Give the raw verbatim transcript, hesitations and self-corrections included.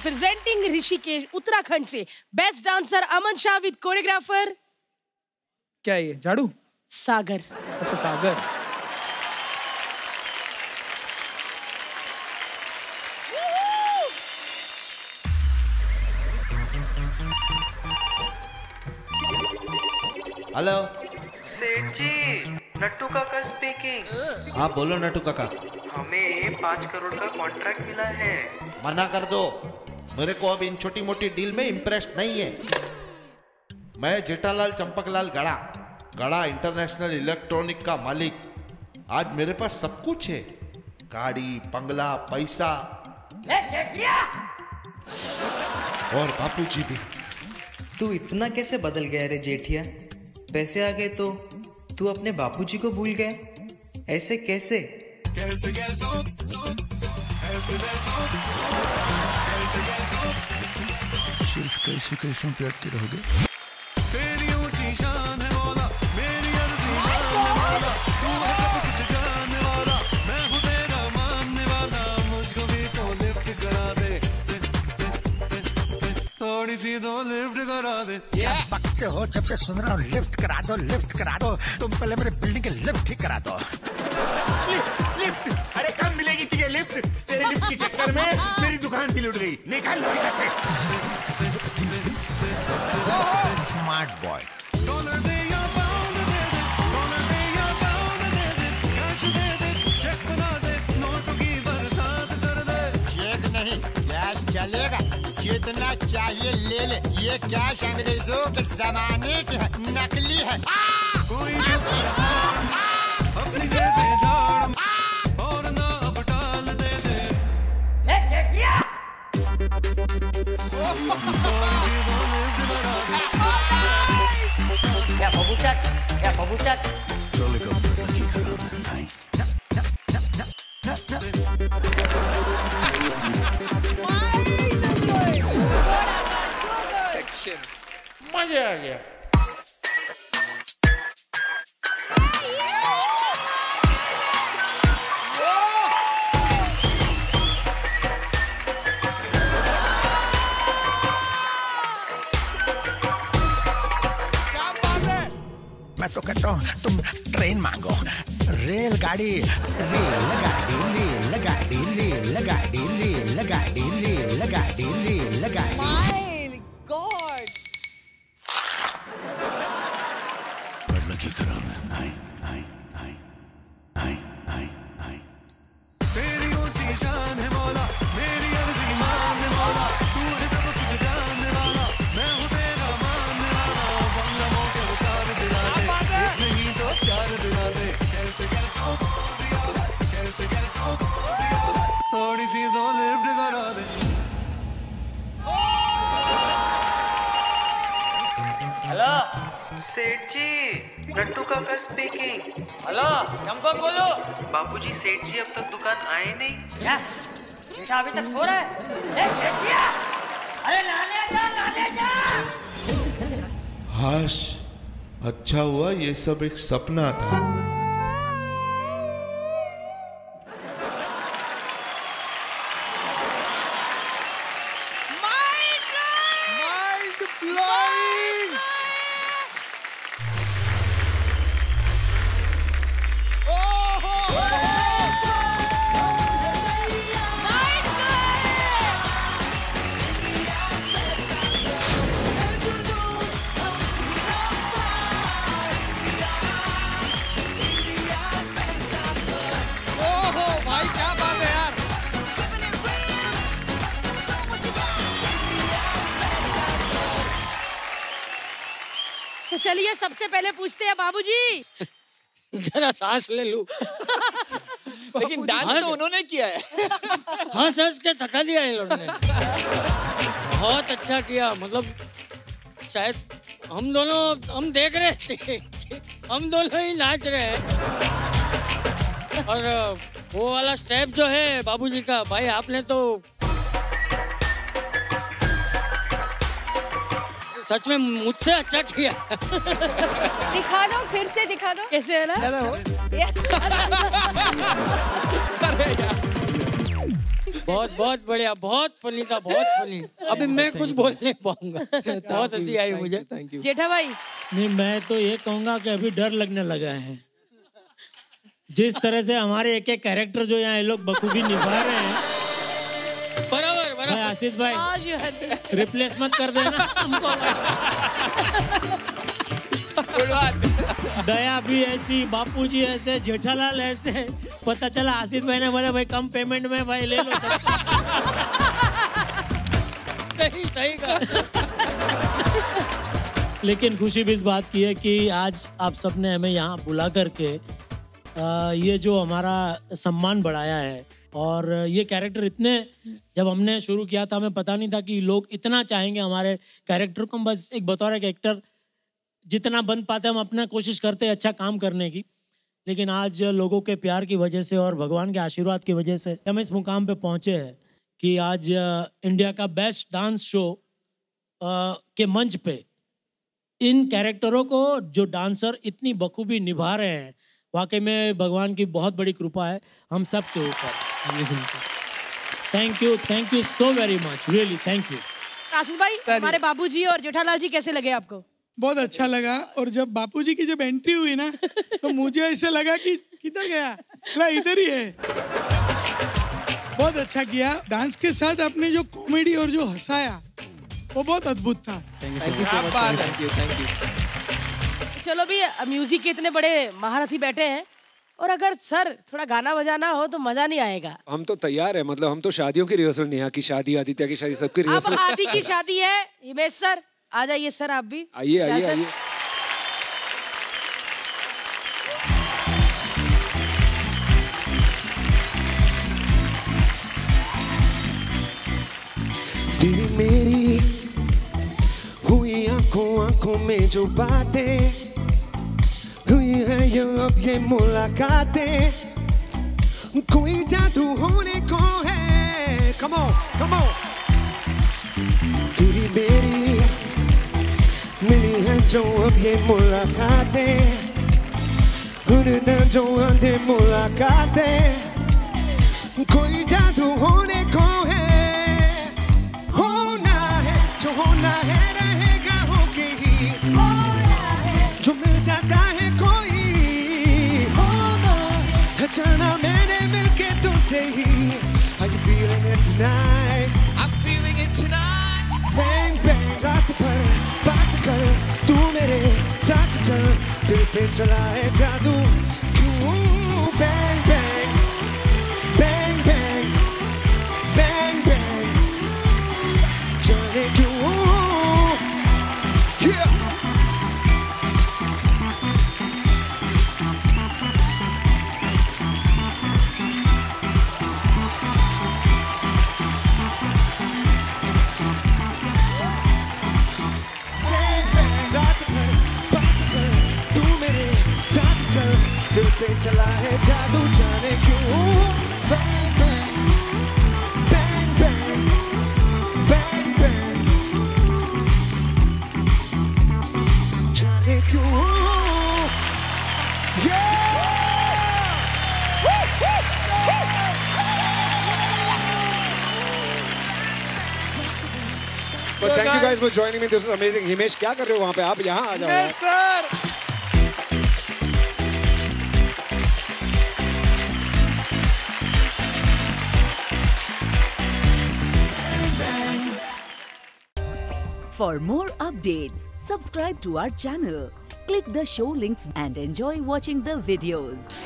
Presenting Rishikesh Uttarakhand से best dancer Aman Shah with choreographer क्या है ये झाड़ू सागर। अच्छा सागर। हेलो सेठ जी, नट्टू काका स्पीकिंग। हाँ बोलो नट्टू काका। हमें पाँच करोड़ का कॉन्ट्रैक्ट मिला है। मना कर दो, मेरे को अब इन छोटी मोटी डील में इंटरेस्ट नहीं है। मैं जेठालाल चंपकलाल गड़ा गड़ा इंटरनेशनल इलेक्ट्रॉनिक का मालिक। आज मेरे पास सब कुछ है, गाड़ी, बंगला, पैसा और बापूजी भी। तू इतना कैसे बदल गया रे जेठिया? पैसे आ गए तो तू अपने बापूजी को भूल गया, ऐसे कैसे? कैसे कैसे सिर्फ कैसे कैसे पे अटके रहोगे? तेरी ऊंची शान है मौला, मेरी अर्जी मानने वाला, तू है सब कुछ जानने वाला, मैं हूँ तेरा मानने वाला, मुझको भी तो लिफ्ट करा दे, थोड़ी सी तो लिफ्ट करा दे। क्या बकते हो? जब से सुन रहा हूँ लिफ्ट करा दो लिफ्ट करा दो। तुम पहले मेरे बिल्डिंग के लिफ्ट ठीक करा दो। लिफ्ट लिफ्ट, अरे कब मिलेगी तुझे लिफ्ट? तेरे लिफ्ट के चक्कर में मेरी दुकान भी लुट गई। निकाल लो यहाँ से। Smart boy. डॉलर दे या पाउंड दे दे, डॉलर दे या पाउंड दे दे, कैश दे दे, चेक बना दे, नोटों की बरसात कर दे। चेक नहीं कैश चलेगा, जितना चाहिए ले ले। ये कैश अंग्रेजों के जमाने की है, नकली है। कोई अपनी दे दे झाड़ और ना अब डाल दे दे। ले चेकिया क्या बबूचक क्या बबूचक चलेगा लड़की खराब है नहीं। मजा आ गया। मैं तो कहता हूँ तुम ट्रेन मांगो। रेलगाड़ी रेलगाड़ी रेलगाड़ी रेलगाड़ी रेलगाड़ी रेलगाड़ी रेलगाड़ी। माय गॉड, लड़की खराब है। हाय हाय हाय हाय हाय हाय। तेरी ऊंची शान है मौला, मेरी अर्जी मानने वाला, तू है सब कुछ जानने वाला, मैं हूँ तेरा मानने वाला, बंगला मोटे उतार दिला दे, नहीं तो प्यार दिला दे, कैसे कैसे कैसे कैसे थोड़ी सी तो लिफ्ट करा दे। हेलो सेठ जी, नट्टू काका स्पीकिंग। हेलो चंपक बोलो। बापूजी, सेठ जी अब तक दुकान आए नहीं। क्या बेटा अभी तक सो रहा है? ले चेकिया, अरे लाने जा लाने जा। हाश, अच्छा हुआ ये सब एक सपना था। तो चलिए सबसे पहले पूछते हैं बाबूजी। जरा सांस ले लूं। लेकिन डांस तो उन्होंने किया है। हंस हंस के थका दिया इन लोगों ने। बहुत अच्छा किया, मतलब शायद हम दोनों हम देख रहे थे, हम दोनों ही नाच रहे हैं। और वो वाला स्टेप जो है बाबूजी का, भाई आपने तो सच में मुझसे अच्छा किया। दिखा दो, फिर से दिखा दो कैसे है ना। बहुत बहुत बढ़िया, बहुत फनी था, बहुत फनी। अभी मैं कुछ बोल नहीं पाऊंगा, बहुत हंसी आई मुझे। जेठा भाई नहीं, मैं तो ये कहूंगा कि अभी डर लगने लगा है। जिस तरह से हमारे एक एक कैरेक्टर जो यहाँ ये लोग बखूबी निभा रहे हैं। बराबर बराबर। आशीष भाई रिप्लेस मत कर देना हमको। दया भी ऐसी, बापूजी ऐसे, जेठालाल ऐसे। पता चला आशीष भाई ने बोले भाई कम पेमेंट में भाई ले लो। सही सही कहा। लेकिन खुशी भी इस बात की है कि आज आप सबने हमें यहाँ बुला करके आ, ये जो हमारा सम्मान बढ़ाया है। और ये कैरेक्टर इतने, जब हमने शुरू किया था हमें पता नहीं था कि लोग इतना चाहेंगे हमारे कैरेक्टर को। हम बस एक बतौर एक एक्टर जितना बन पाते हम अपना कोशिश करते हैं अच्छा काम करने की। लेकिन आज लोगों के प्यार की वजह से और भगवान के आशीर्वाद की वजह से हम इस मुकाम पे पहुँचे हैं कि आज इंडिया का बेस्ट डांस शो के मंच पे इन कैरेक्टरों को जो डांसर इतनी बखूबी निभा रहे हैं, वाकई में भगवान की बहुत बड़ी कृपा है हम सब के ऊपर। Thank you, thank you so very much, really thank you. Ashish भाई, हमारे बाबूजी और जेठालाल जी कैसे लगे आपको? बहुत अच्छा लगा। और जब बापूजी की जब एंट्री हुई ना तो मुझे ऐसे लगा कि किधर गया, ला इधर ही है। बहुत अच्छा किया। डांस के साथ आपने जो कॉमेडी और जो हंसाया वो बहुत अद्भुत था। Thank you so much. Thank you thank you. चलो भी, म्यूजिक के इतने बड़े महारथी बैठे हैं और अगर सर थोड़ा गाना बजाना हो तो मजा नहीं आएगा। हम तो तैयार है, मतलब हम तो शादियों की रिहर्सल, नेहा की शादी, आदित्य की शादी, सबकी रिहर्सल। अब आदि की शादी है। हिमेश सर आ जाइए, सर आप भी आइए आइए आइए। तेरी मेरी हुई आंखों आंखों में जो बातें हुई है ये अब ये मुलाकातें, कोई जादू होने को है। Come on, come on। तेरी मेरी मिली है जो अब ये मुलाकातें, उन्हें जो आधे मुलाकातें, कोई जादू होने को है। होना है जो होना है रहेगा होके ही, जो मिल जाता है कोई जाना मैंने मिलके तुमसे ही। Are you feeling it tonight? I'm feeling it tonight। Bang bang रात भर बात कर, तू मेरे साथ चल, दिल पे चला है जादू क्यों। Bang bang bang bang bang bang, जाने क्यों। Yeah। दिल पे चला है जादू जाने क्यों। Bang bang bang bang bang bang, जाने क्यों। So thank you guys for joining me. This was amazing. Himesh क्या कर रहे हो वहाँ पे? आप यहाँ आ जाओ। Yes sir। For more updates, subscribe to our channel, click the show links and enjoy watching the videos.